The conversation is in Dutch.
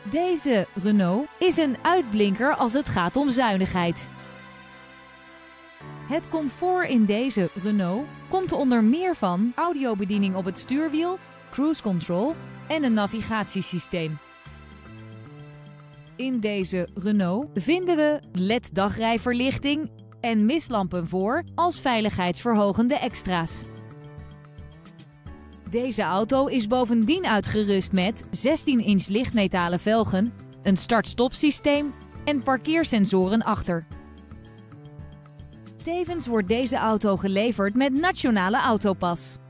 Deze Renault is een uitblinker als het gaat om zuinigheid. Het comfort in deze Renault komt onder meer van audiobediening op het stuurwiel, cruise control en een navigatiesysteem. In deze Renault vinden we LED-dagrijverlichting en mistlampen voor als veiligheidsverhogende extra's. Deze auto is bovendien uitgerust met 16-inch lichtmetalen velgen, een start-stop systeem en parkeersensoren achter. Tevens wordt deze auto geleverd met Nationale Autopas.